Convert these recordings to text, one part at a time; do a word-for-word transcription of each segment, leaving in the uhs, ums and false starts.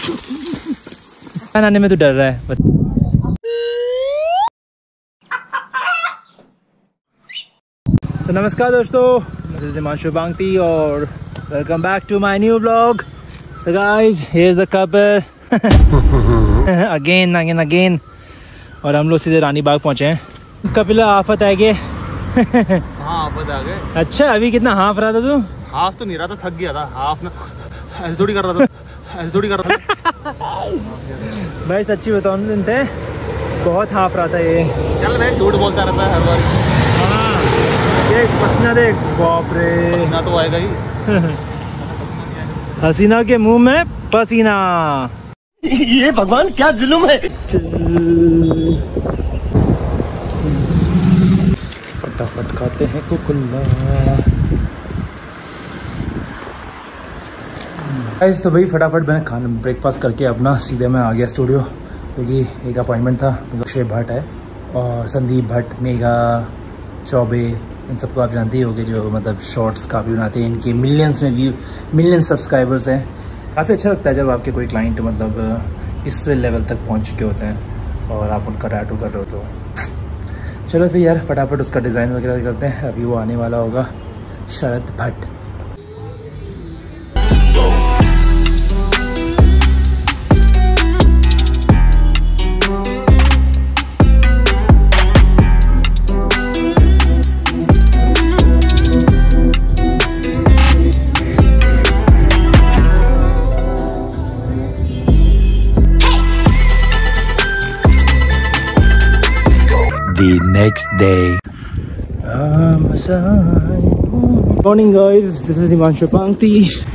आने में तो डर रहा है। so, नमस्कार दोस्तों, दिस इज हिमांशु बांगटी और welcome back to my new blog. So guys, here is the couple again again again. और हम लोग सीधे रानी बाग पहुंचे हैं। कपिला आफत आ गए। हाँ आफत आ गए। अच्छा, अभी कितना हाफ रहा था तू? हाफ तो नहीं रहा था, थक गया था। हाफ ना ऐसे थोड़ी कर रहा था, ऐसे थोड़ी कर रहा था। भाई सच्ची बताओ ना, दिन थे बहुत हाफ रहा था ये। चल भाई, झूठ बोलता रहता है हर बार। हाँ, ये पसीना देख, बाप रे। पसीना तो आएगा ही। हसीना के मुंह में पसीना। ये भगवान क्या जुल्म है। फटाफट खाते हैं कुकुल्ला। गाइस तो भाई फटाफट मैंने खाना ब्रेकफास्ट करके अपना सीधे मैं आ गया स्टूडियो, क्योंकि एक अपॉइंटमेंट था। अक्षय भट्ट है और संदीप भट्ट, मेघा चौबे, इन सबको आप जानते ही होंगे, जो मतलब शॉर्ट्स काफ़ी बनाते हैं। इनके मिलियंस में व्यू, मिलियंस सब्सक्राइबर्स हैं। काफ़ी अच्छा लगता है जब आपके कोई क्लाइंट मतलब इस लेवल तक पहुंच चुके होते हैं और आप उनका टैटू कर रहे हो। तो चलो फिर यार फटाफट उसका डिज़ाइन वगैरह करते हैं। अभी वो आने वाला होगा, Sharad Bhatt. The next day. Morning guys, this is Himanshu Baंगटी।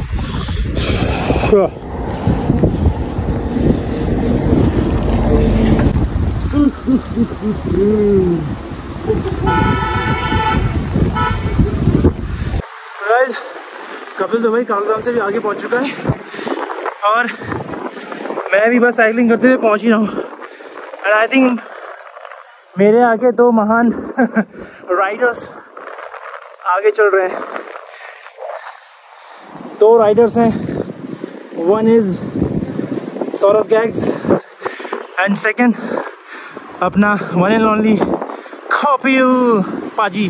गाइस, कपिल तो भाई कालगाम से भी आगे पहुंच चुका है और मैं भी बस साइकिलिंग करते हुए पहुंच ही रहा हूँ। एंड आई थिंक मेरे आगे दो महान राइडर्स आगे चल रहे हैं। दो राइडर्स हैं, वन इज सौरभ गैग्स एंड सेकंड अपना वन एंड ओनली कपिल पाजी।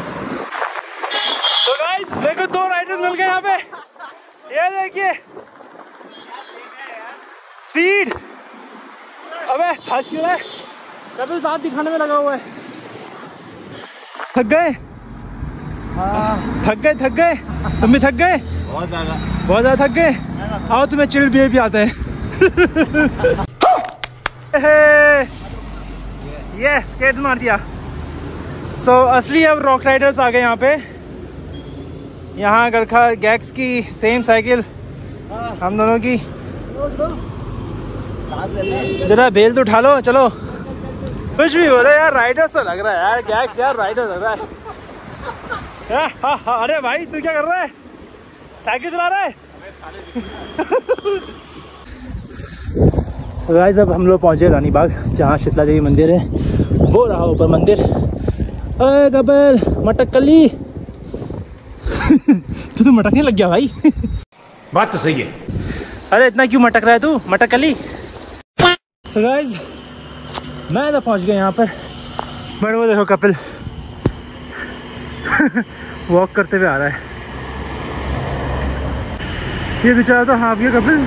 तो गाइस देखो, दो राइडर्स मिल गए यहाँ पे। ये देखिए स्पीड। अबे फंस क्यों रहा है? कपिल साथ दिखाने में लगा हुआ है। थक गए? हाँ थक गए, थक गए। तुम भी थक गए? बहुत ज़्यादा, बहुत ज़्यादा थक गए। आओ तुम्हें चिल्ड बियर भी आता है। ये स्केट मार दिया। सो so, असली अब रॉक राइडर्स आ गए यहाँ पे। यहाँ गरखा गैक्स की सेम साइकिल हम दोनों की। जरा बेल तो उठा लो, चलो। कुछ भी बोले यार, राइडर्स तो लग रहा है यार। गैक्स यार राइडर लग रहा है। हाँ हाँ, अरे भाई तू क्या कर रहा है? साइकिल चला रहा है? तो गाइस अब हम लोग पहुंचे रानी बाग, जहाँ शीतला देवी मंदिर है। वो रहा ऊपर मंदिर। अरे कपिल मटकली। तू तो मटकने लग गया भाई। बात तो सही है। अरे इतना क्यों मटक रहा है तू, मटकली? सो गाइस मैं तो पहुंच गया यहाँ पर, बट वो देखो कपिल वॉक करते हुए आ रहा है। ये बेचारा तो हाफ गया कपिल।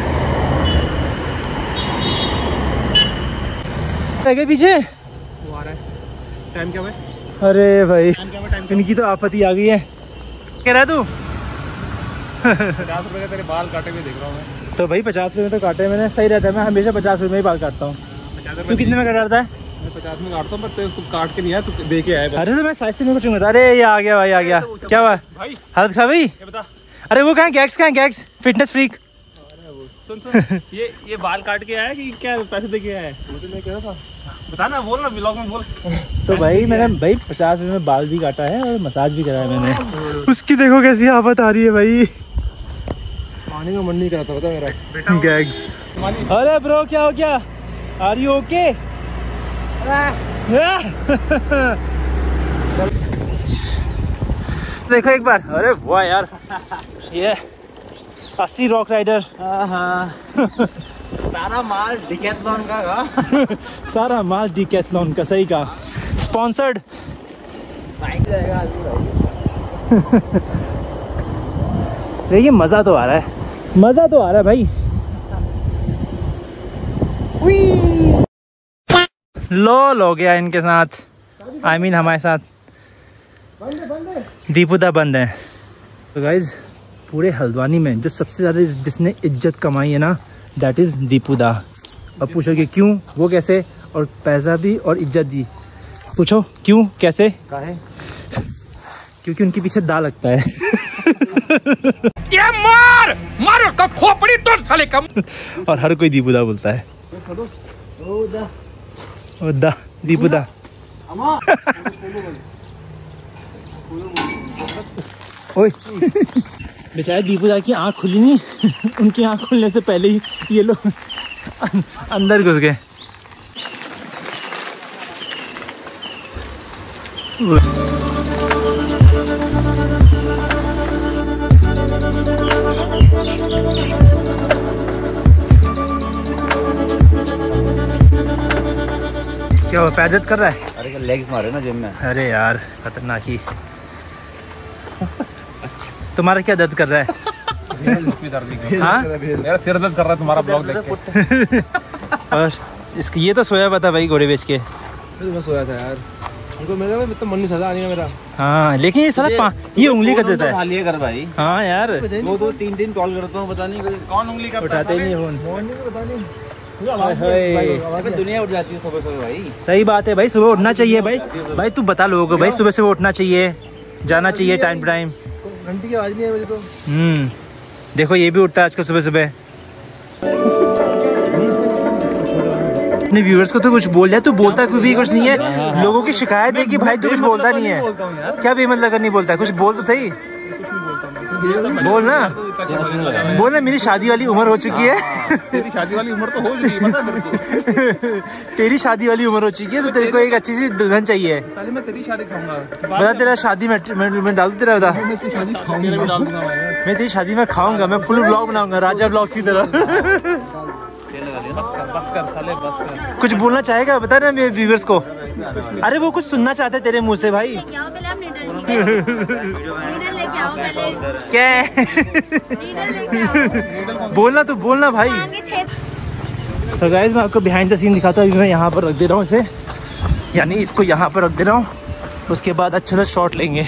रह गए पीछे, वो आ रहा है। टाइम क्या है? अरे भाई टाइम इनकी तो आफत ही आ गई है। कह रहा है तू? पचास रुपए का तेरे बाल काटे हुए देख रहा हूँ मैं। तो भाई पचास रुपये तो काटे मैंने, सही रहता है। मैं हमेशा पचास रुपये में ही बाल काटता हूँ। तू कितने में काटता है? मैं पचास में काटता हूँ, पर तू काट के नहीं आया, तू दे के आया। अरे तो मैं साइड से मेरे को चुन। अरे ये आ गया भाई, आ गया। क्या हुआ भाई? हालत खराब हुई? ये बता। अरे वो कहाँ गैक्स, कहाँ गैक्स फिटनेस फ्रीक। सुन सुन, ये ये बाल काट के आया कि क्या पैसे दे के आया है? मुझे मैं कह रहा था, बता ना, बोल ना, व्लॉग में बोल। तो भाई मैंने भाई पचास रुपये में बाल भी काटा है और मसाज भी कराया मैंने। उसकी देखो कैसी आफत आ रही है भाई। पानी का मन नहीं करता बता मेरा। गैग्स। अरे ब्रो क्या हो गया? Are you okay? देखो एक बार। अरे वाह यार, ये असली रॉक राइडर। सारा माल डिकैथलॉन का सारा माल डिकैथलॉन का, सही कहा। स्पॉन्सर्ड देखिए, मज़ा तो आ रहा है, मज़ा तो आ रहा है भाई। लॉल हो गया इनके साथ, आई I मीन mean, हमारे साथ दीपुदा बंद है। तो गाइज पूरे हल्द्वानी में जो सबसे ज़्यादा जिसने इज्जत कमाई है ना, दैट इज़ दीपुदा। अब पूछोगे क्यों, वो कैसे, और पैसा भी और इज्जत भी। पूछो क्यों, कैसे, काहे? क्योंकि उनके पीछे दा लगता है। ये मार मार का खोपड़ी तोड़ साले कम। और हर कोई दीपुदा बोलता है। ओ दा ओ दा दीपुदा। ओए बेचारे दीपुदा की आँख खुली नहीं, उनकी आँख खुलने से पहले ही ये लोग अंदर घुस गए। क्या वो पैर दर्द कर रहा है? अरे लेग्स मारे ना जिम में। अरे यार खतरनाक ही। तुम्हारा क्या दर्द कर रहा है? हाँ? मेरा सिर दर्द कर रहा है तुम्हारा ब्लॉग देख के। और इसकी ये तो सोया हुआ था भाई घोड़े बेच के। मैं सोया था यार, उनको मेरा तो मन नहीं था आने का मेरा। हाँ लेकिन ये साला ये उंगली कर देता है। लिया कर भाई। हाँ यार, दो दो तीन तीन कॉल करता हूँ, पता नहीं कौन उंगली करता है। उठाते ही नहीं फोन। दुनिया उठ जाती है सुबह सुबह भाई। सही बात है भाई, सुबह उठना चाहिए भाई। भाई तू बता लोगों को भाई, सुबह सुबह उठना चाहिए, जाना चाहिए टाइम टू टाइम। घंटी की आवाज नहीं है मुझे तो। हम्म देखो ये भी उठता है आजकल सुबह सुबह। अपने व्यूअर्स को तो कुछ बोल दिया, तू बोलता कोई भी कुछ नहीं है। लोगों की शिकायत है कि भाई तू कुछ बोलता नहीं है। क्या बेमतलब नहीं बोलता, कुछ बोल तो सही। बोल ना, बोल ना, मेरी शादी वाली उम्र हो चुकी है। तेरी शादी वाली उम्र तो हो चुकी है, पता है मेरे को। तेरी शादी वाली उम्र हो चुकी है तो तेरे को एक अच्छी सी दुल्हन चाहिए। पहले मैं तेरी शादी खाऊंगा। बता तेरा शादी में मैं डाल तेरा बता। मैं तेरी शादी खाऊंगा, मैं तेरी शादी में खाऊंगा, मैं फुल व्लॉग बनाऊंगा राजा व्लॉग की तरह। बस कर, बस कर, साले बस कर। कुछ बोलना चाहेगा बता ना मेरे व्यूअर्स को। अरे वो कुछ सुनना चाहते तेरे मुंह से भाई। लेके आओ पहले, आप नीडल नीडल लेके आओ पहले। क्या नीडल लेके आओ। बोलना तो बोलना भाई। तो गाइस मैं आपको बिहाइंड द सीन दिखाता हूँ। अभी मैं यहाँ पर रख दे रहा हूँ इसे, यानी इसको यहाँ पर रख दे रहा हूँ। उसके बाद अच्छा सा शॉट लेंगे।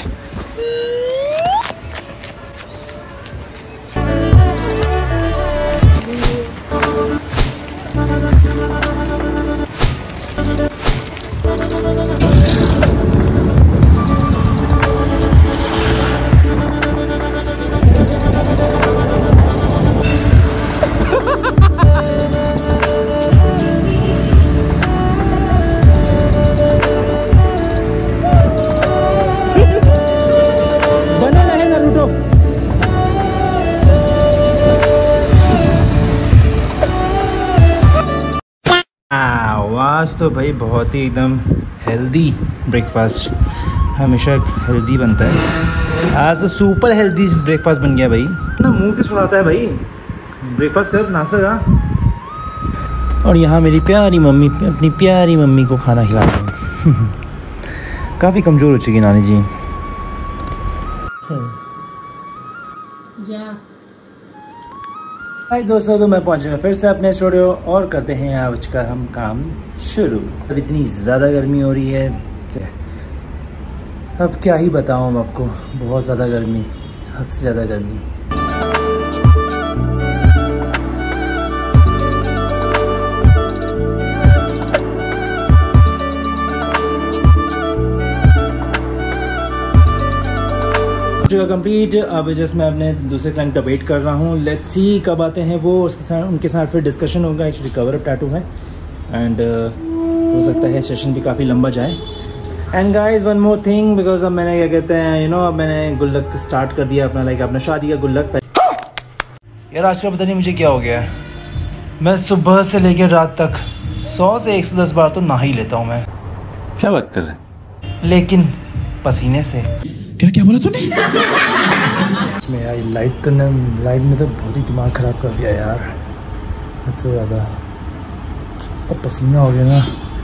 आज तो भाई बहुत ही एकदम हेल्दी ब्रेकफास्ट, हमेशा हेल्दी बनता है। आज तो सुपर हेल्दी ब्रेकफास्ट बन गया भाई। ना मुंह पे सुनाता है भाई, ब्रेकफास्ट कर, नाश्ता जा। और यहाँ मेरी प्यारी मम्मी अपनी प्यारी मम्मी को खाना खिला रही है। काफ़ी कमज़ोर हो चुकी नानी जी। हाय दोस्तों, तो मैं पहुंच गया फिर से अपने स्टूडियो और करते हैं आज का हम काम शुरू। अब इतनी ज़्यादा गर्मी हो रही है, अब क्या ही बताऊं मैं आपको। बहुत ज़्यादा गर्मी, हद से ज़्यादा गर्मी। कंप्लीट। अब जस्ट मैं अपने दूसरे क्लाइंट का वेट कर रहा हूँ। लेट्स सी कब आते हैं वो, उसके साथ उनके साथ फिर डिस्कशन होगा। एक्चुअली कवर अप टैटू है एंड uh, हो सकता है सेशन भी काफ़ी लंबा जाए। And guys one more thing, because अब मैंने क्या कहते हैं यू नो अब मैंने गुल्लक स्टार्ट कर दिया अपना, लाइक अपना शादी का गुल्लक। यार आजकल पता नहीं मुझे क्या हो गया है, मैं सुबह से लेकर रात तक सौ से एक सौ दस बार तो नहा ही लेता हूँ मैं। क्या बात कर रहे हैं? लेकिन पसीने से। क्या क्या बोला तूने? इसमें यार लाइट तो ने लाइट ने तो बहुत ही दिमाग ख़राब कर दिया यार। सबसे ज़्यादा तो पसीना हो गया ना।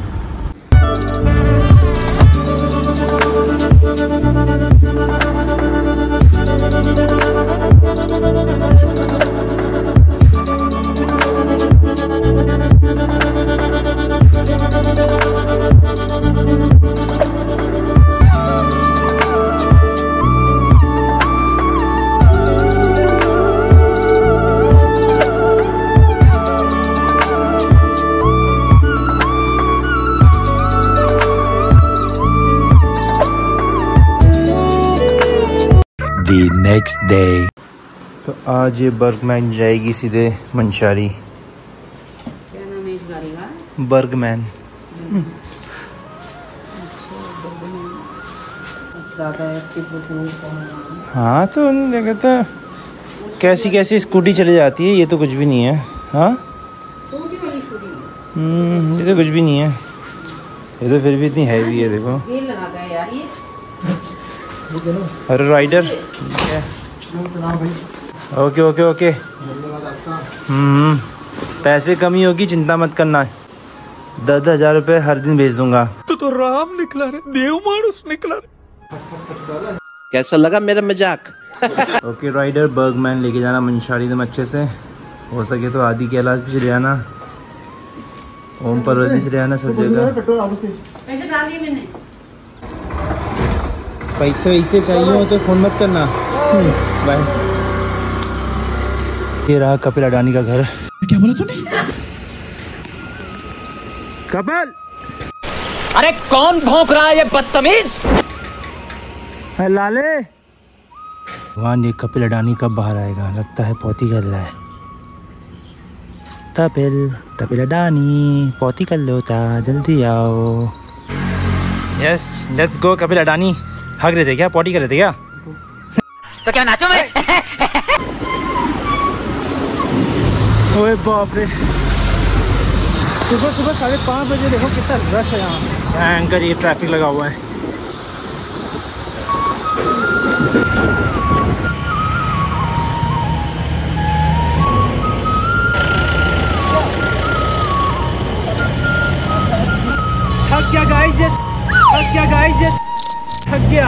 The next day. तो आज ये बर्गमैन जाएगी सीधे मंशारी। क्या नाम है इस गाड़ी का? बर्गमैन। हाँ तो क्या कहते हैं, कैसी कैसी स्कूटी चली जाती है, ये तो कुछ भी नहीं है। हाँ हम्म ये तो कुछ भी नहीं है, ये तो फिर भी इतनी हैवी है। देखो तेल लगा गया यार ये। अरे राइडर ओके ओके ओके। हम्म पैसे कमी होगी, चिंता मत करना, दस हजार रुपए हर दिन भेज दूंगा। तो तो राम निकला रे, देव मानुस निकला रे। कैसा लगा मेरा मजाक? ओके राइडर, बर्गमैन लेके जाना मंशारी तुम अच्छे से, हो सके तो आदि कैलाश भी चले जाना, ओम पर्वत भी चले जाना, सब जगह। पैसे डाल दिए मैंने। पैसे वैसे चाहिए हो तो फोन मत करना। बाय। ये रहा कपिल अडानी का घर। क्या बोला तूने? कपिल, अरे कौन भौंक रहा है ये बदतमीज? लाले भगवान, ये कपिल अडानी कब बाहर आएगा? लगता है पौती कर रहा है। कपिल कपिल अडानी पौती कर लो ता, जल्दी आओ। Yes let's go Kapil Adani. हग रहे थे क्या? पॉटी कर रहे थे क्या? तो क्या नाचो मैं? ओए बाप रे, सुबह सुबह साढ़े पाँच बजे देखो कितना रश है यहाँ। एंकर ये ट्रैफिक लगा हुआ है। थक गया गाइस ये, थक गया गाइस ये, थक गया।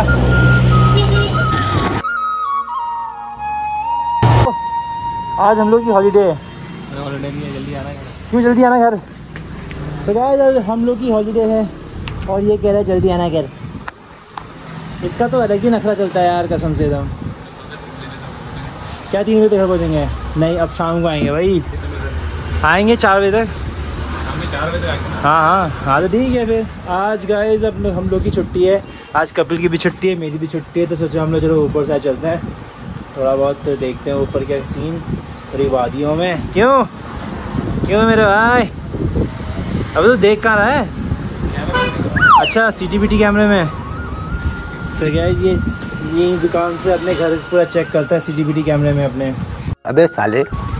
आज हम लोग की हॉलीडे है। हॉलीडे नहीं है, जल्दी आना है। क्यों जल्दी आना घर? सो गाइस आज हम लोग की हॉलीडे है और ये कह रहा है जल्दी आना घर। इसका तो अलग ही नखरा चलता है यार, कसम से एकदम। क्या तीन बजे तक घर पहुँचेंगे? नहीं अब शाम को आएंगे भाई, आएंगे चार बजे तक। चार बजे आएंगे। हाँ हाँ हाँ तो ठीक है फिर। आज गाइस अब हम लोग की छुट्टी है, आज कपिल की भी छुट्टी है, मेरी भी छुट्टी है, तो सोचा हम लोग चलो ऊपर साइड चलते हैं, थोड़ा बहुत देखते हैं ऊपर क्या सीन थोड़ी वादियों में। क्यों क्यों मेरे भाई, अभी तो देख कहाँ रहा है? अच्छा सीटीबीटी कैमरे में। सर गाइस ये यही दुकान से अपने घर पूरा चेक करता है सीटीबीटी कैमरे में अपने। अबे साले।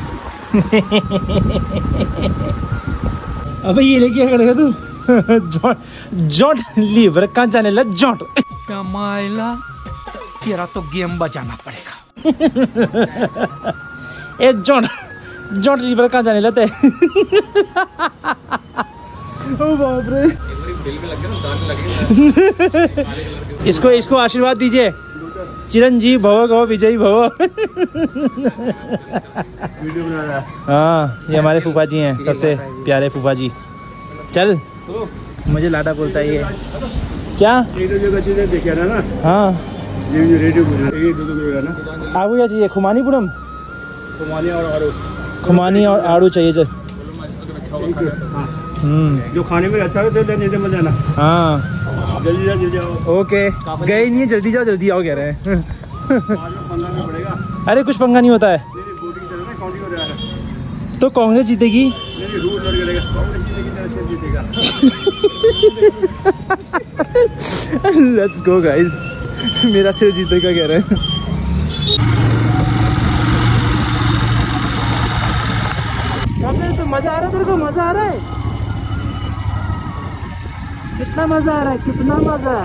अबे ये लेके क्या करेगा तू? जॉट लीवर कहाँ जाने लग जॉट। माइला तेरा तो गेम बजाना पड़ेगा। ए जॉट जॉट लीवर कहाँ जाने लगे? ओ बाप रे। बिल में लग गया ना, दांत में लगे। इसको इसको आशीर्वाद दीजिए, चिरंजीव भव गो विजयी भव। हाँ ये हमारे फूफा जी हैं, सबसे प्यारे फूफा जी। चल मुझे लाडा बोलता है ये। क्या? देखिए ना हाँ ये जो रेडियो ये दो दो ना। आपको क्या चाहिए? खुमानी पुरम, खुमानी और आड़ू, खुमानी और आड़ू चाहिए। चल हम्म जो खाने में अच्छा है दे देने मत जाना। हाँ जल्दी जाओ जल्दी आओ। ओके गए नहीं है, जल्दी जाओ जल्दी आओ कह रहे हैं। पंद्रह में पड़ेगा। अरे कुछ पंगा नहीं होता है नहीं नहीं वोटिंग चल रहा है, काउंटिंग हो रहा है। तो कांग्रेस जीतेगी। नहीं नहीं रूल लड़ करेगा, कांग्रेस जीतेगी तरह से जीतेगा। लेट्स गो गाइस, मेरा सिर जीतेगा कह रहे हैं। तो मजा आ रहा है तेरे को? मजा आ रहा है? कितना मजा आ रहा है? कितना मजा?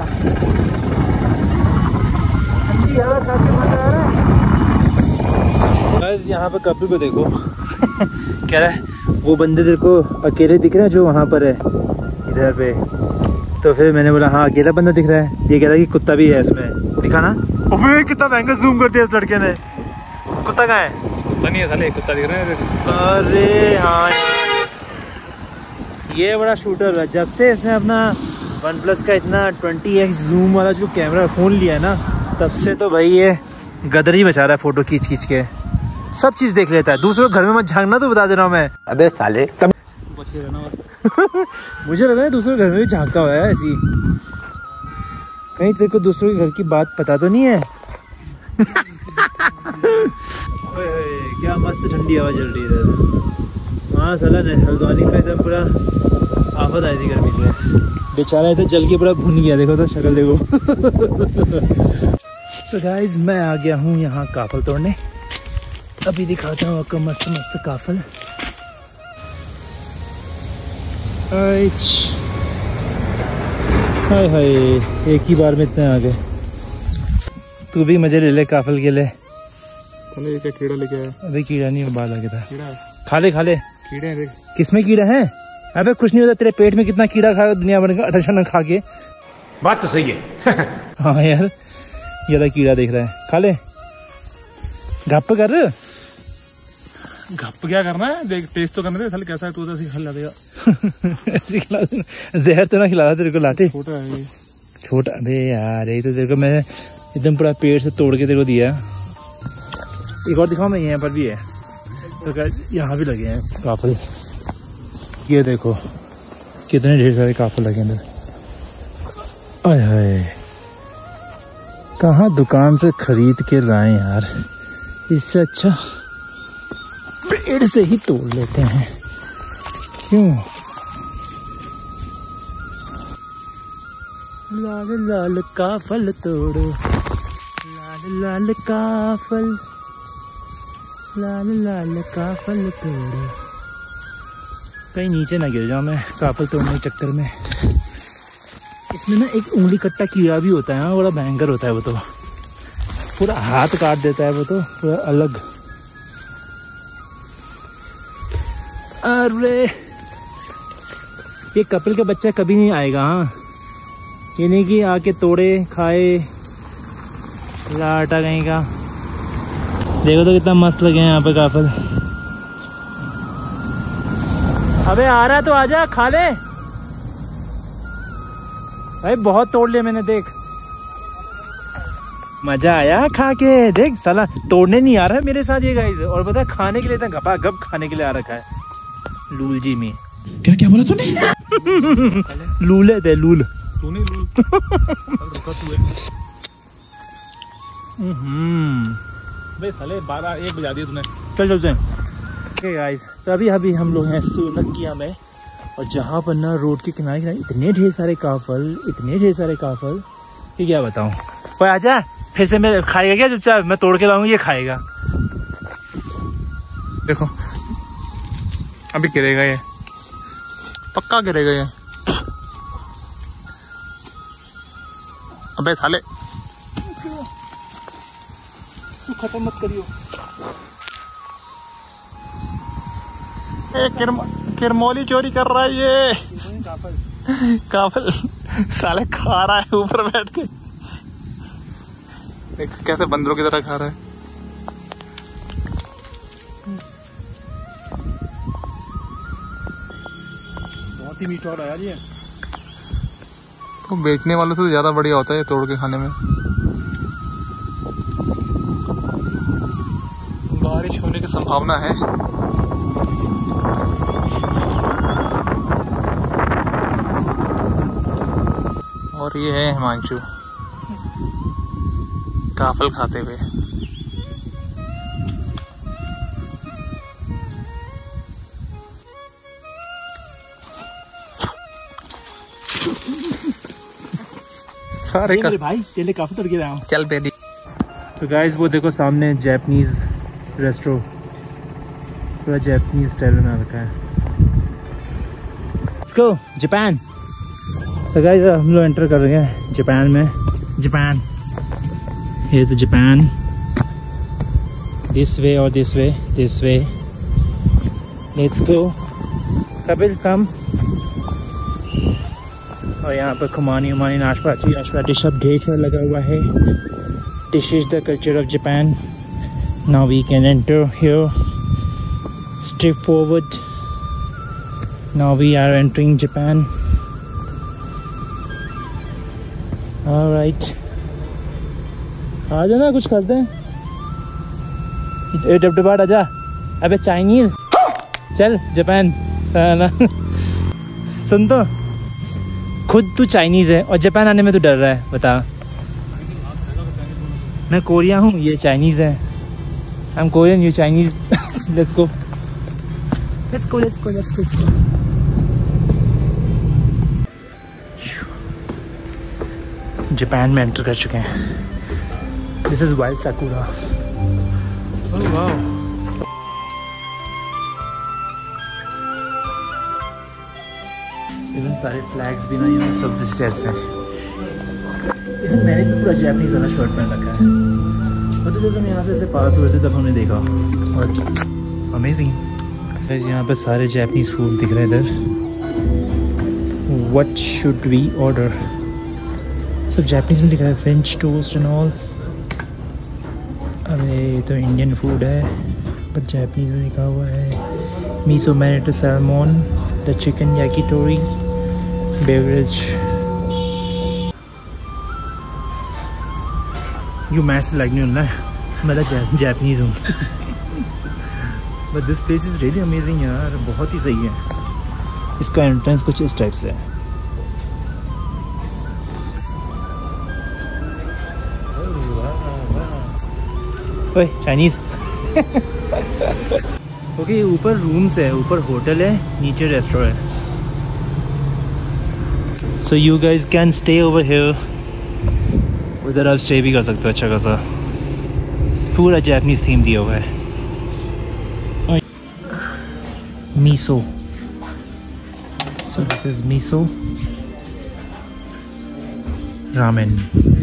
ठंडी हवा खा के मजा आ रहा है। गाइस यहाँ पे कपिल को देखो, कह रहा है वो बंदे तेरे को अकेले दिख रहे हैं जो वहाँ पर है इधर पे। तो फिर मैंने बोला हाँ अकेला बंदा दिख रहा है। ये कह रहा है कि कुत्ता भी है इसमें, दिखाना। ओए कितना महंगा जूम कर दिया इस लड़के ने। कुत्ता कहाँ है? कुत्ता नहीं है साले, कुत्ता दिख रहा है। अरे हाँ ये बड़ा शूटर है। जब से इसने अपना वन प्लस का इतना ट्वेंटी एक्स जूम वाला जो कैमरा फ़ोन लिया है ना, तब से तो भाई ये गदर ही बचा रहा है फ़ोटो खींच खींच के। सब चीज़ देख लेता है। दूसरों के घर में मत झांकना, तो बता दे रहा हूँ मैं। अबे साले तब मुझे लगा है दूसरों के घर में भी झांकता हुआ है ऐसी। कहीं तेरे को दूसरों के घर की बात पता तो नहीं है? ओए ओए, क्या मस्त ठंडी हवा चल रही है इधर। हाँ साला हल्द्वानी में एकदम पूरा आफत आई थी गर्मी से। बेचारा इधर जल के पूरा भुन गया। देखो तो शक्ल देखो। सो गाइस मैं आ गया हूँ यहाँ काफल तोड़ने। अभी दिखाता हूँ आपको मस्त मस्त काफल। हाय हाय, एक ही बार में इतने आ गए। तू भी मजे ले ले काफल के लिए। ये क्या कीड़ा लेके आया? अभी कीड़ा नहीं, बाल लगे था। कीड़ा खा ले खा ले। कीड़े हैं? किसमें कीड़ा है? अबे कुछ नहीं होता, तेरे पेट में कितना कीड़ा खा दुनिया भर का अटैशन खा के। बात तो सही है। हाँ यार ज्यादा कीड़ा देख रहा है। खा ले, गप कर। गप क्या करना है, देख टेस्ट तो करने दे। साले कैसा है तू, तो खिला देगा। ऐसे खिला देना, जहर तो ना खिला तेरे को लाते। छोटा है ये। छोटा? अबे यार यही तो तेरे को मैं एकदम पूरा पेड़ से तोड़ के तेरे को दिया। एक और दिखाओ, मैं यहाँ पर भी है तो क्या यहाँ भी लगे हैं काफल। ये देखो कितने ढेर सारे काफल लगे अंदर। आय हाय, कहाँ दुकान से खरीद के लाए यार। इससे अच्छा पेड़ से ही तोड़ लेते हैं, क्यों? लाल लाल काफल तोड़ो, लाल लाल काफल, लाल लाल काफल तोड़ो। कहीं नीचे ना गिर जाऊँ मैं काफल तोड़ने के चक्कर में। इसमें ना एक उंगली कट्टा कीड़ा भी होता है। हाँ बड़ा भयंकर होता है वो, तो पूरा हाथ काट देता है वो, तो पूरा अलग। अरे ये कपिल का बच्चा कभी नहीं आएगा। हाँ ये नहीं कि आके तोड़े खाए, लाटा कहीं का। देखो तो कितना मस्त लगे हैं यहाँ पे काफल। अबे आ रहा है तो आजा, खा ले भाई। बहुत तोड़ लिया मैंने, देख मजा आया खा के। देख साला तोड़ने नहीं आ रहा है मेरे साथ ये गाइस, और पता है खाने के लिए इतना गपा गप खाने के लिए आ रखा है। लूल जी में क्या क्या बोला तूने? लूले थे लूल। तूने लूल रुका तू है। हम्म बे साले बारह एक बजा दिया तूने। चल चलते हैं। ओके गाइस, तो अभी अभी हम लोग हैं सोलंकिया में, और जहाँ पर ना रोड के किनारे किनारे इतने ढेर सारे काफल, इतने ढेर सारे काफल कि क्या बताऊँ। कोई आजा फिर से, मैं खाएगा क्या चुपचाप? मैं तोड़ के लाऊंगी, ये खाएगा। देखो अभी गिरेगा ये, पक्का गिरेगा ये। अबे साले तू खत्म मत करियो। ए, किरम, किरमौली चोरी कर रहा है ये काफल। साले खा रहा है ऊपर बैठ के। देख कैसे बंदरों की तरह खा रहा है। बहुत ही मीठा हो रहा है यार ये। तो बेचने वालों से तो ज्यादा बढ़िया होता है ये तोड़ के खाने में। बारिश होने की संभावना है। और ये है हिमांशु काफल खाते हुए। सारे का भाई तेले काफी तोड़ के लाया हूं। चल बेदी। तो गाइस वो देखो सामने जापानीज रेस्टोरेंट, पूरा जापानीज स्टाइल में रखा है। Let's go Japan. तो गाइस हम लोग एंटर कर रहे हैं जापान में। जापान, ये तो जापान। दिस वे और this way, this way. Let's go. Kapil come. और यहाँ पर खुमानी उमानी नाशपाती नाशपाती सब ढेर सारा लगा हुआ है। This is the culture of Japan. Now we can enter here, step forward. Now we are entering Japan. Alright, आ जाना कुछ करते हैं। ए डबडबाट आजा। अबे चाइनीज, चल जापान। सुन तो, खुद तू चाइनीज है और जापान आने में तू डर रहा है, बता। मैं कोरिया हूँ, ये चाइनीज है। I am Korean, you Chinese. Let's go let's go let's go let's go. Japan में एंटर कर चुके हैं। This is wild sakura. Oh wow. Even सारे फ्लैग्स भी ना यहाँ सब स्टेप्स हैं। इवन मैंने भी पूरा जापानीज वाला शर्ट पहन रखा है। मतलब जब हम यहाँ से ऐसे पास हुए थे तब हमने देखा, और अमेजिंग। यहाँ पे सारे जापानीज फूड दिख रहे हैं इधर। What should we order? सब जापानीज में लिखा है, फ्रेंच टोस्ट एंड ऑल। अरे ये तो इंडियन फूड है, पर जापानीज में लिखा हुआ है। Miso marinated salmon, the chicken yakitori, beverage. You match like नहीं होना है, मैं तो जापानीज हूँ। But this place is really amazing यार, बहुत ही सही है। इसका एंट्रेंस कुछ इस टाइप से है। ओए चाइनीज। ओके, ऊपर रूम्स है, ऊपर होटल है, नीचे रेस्टोरेंट है। So you guys can stay over here. उधर आप स्टे भी कर सकते हो अच्छा खासा। पूरा जापानीज थीम दिया हुआ है। Miso, so this is miso ramen.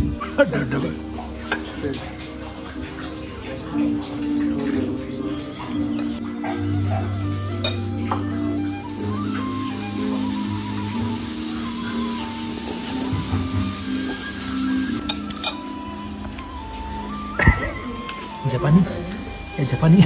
जापानी, ये जापानी।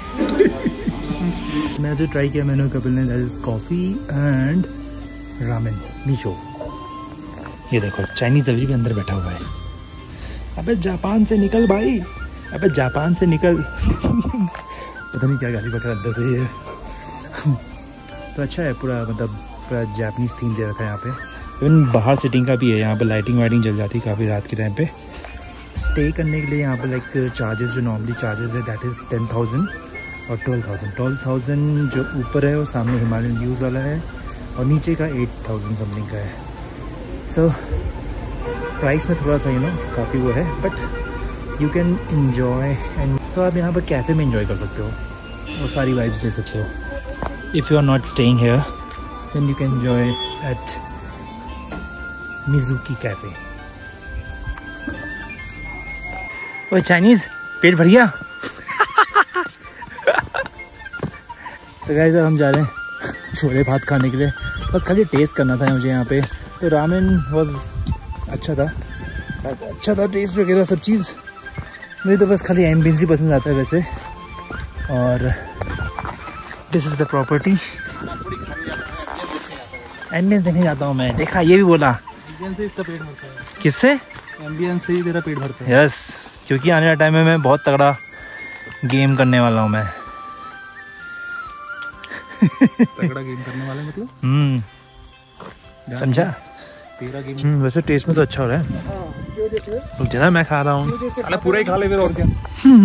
मैं जो ट्राई किया मैंने कपिल ने, that is coffee and ramen miso. ये देखो चाइनीज अभी भी अंदर बैठा हुआ है। अबे जापान से निकल भाई, अबे जापान से निकल। पता नहीं क्या गाली पकड़ा अंदर से ये। तो अच्छा है पूरा, मतलब पूरा जापानीज थीम दे रखा है यहाँ पे। इवन बाहर सिटिंग का भी है, यहाँ पर लाइटिंग वाइटिंग जल जाती है काफ़ी रात के टाइम पे। स्टे करने के लिए यहाँ पर लाइक चार्जेस जो नॉर्मली चार्जेस है दैट इज़ टेन थाउजेंड और ट्वेल्व थाउजेंड। ट्वेल्व थाउजेंड जो ऊपर है वो सामने हिमालयन व्यूज़ वाला है, और नीचे का एट थाउजेंड समथिंग का है। सो प्राइस में थोड़ा सा यू नो काफ़ी वो है, but you can enjoy. And तो आप यहाँ पर कैफ़े में इन्जॉय कर सकते हो, वो सारी वाइब्स ले सकते हो। If you are not staying here then you can enjoy at Mizuki cafe. ओए चाइनीज़, पेट भर गया? तो गाइस अब हम जा रहे हैं छोले भात खाने के लिए। बस खाली टेस्ट करना था मुझे यहाँ पे। तो रामेन वाज अच्छा था, अच्छा था टेस्ट वगैरह सब चीज़। मुझे तो बस खाली एम्बियंस ही पसंद आता है वैसे। और this is the property. Ambience देखने जाता हूँ मैं। देखा, ये भी बोला एम्बियंस से इसका पेट भरता है। किससे? एम्बियंस से ही तेरा पेट भरता है। यस, क्योंकि आने वाले टाइम में मैं बहुत तगड़ा गेम करने वाला हूँ मैं। तगड़ा गेम करने वाला मतलब? हम्म, समझा? तेरा गेम। हम्म, वैसे टेस्ट में तो अच्छा हो रहा है। रुक जा, मैं खा रहा हूँ। अरे पूरा ही खा ले फिर, और क्या।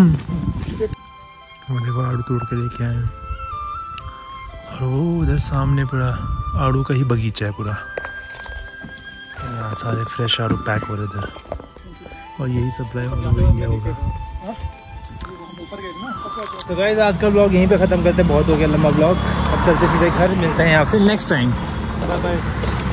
वो देखो आड़ू तोड़ के लेके आए हैं, और वो उधर सामने पूरा आड़ू का ही बगीचा है पूरा। यहाँ सारे फ्रेश आड़ू पैक हो रहे इधर, और यही सप्लाई ऑल ओवर इंडिया होगा। तो गाइस आज का ब्लॉग यहीं पे ख़त्म करते हैं, बहुत हो गया लंबा ब्लॉग। अब चलते सीधे घर, मिलते हैं आपसे नेक्स्ट टाइम। Bye bye.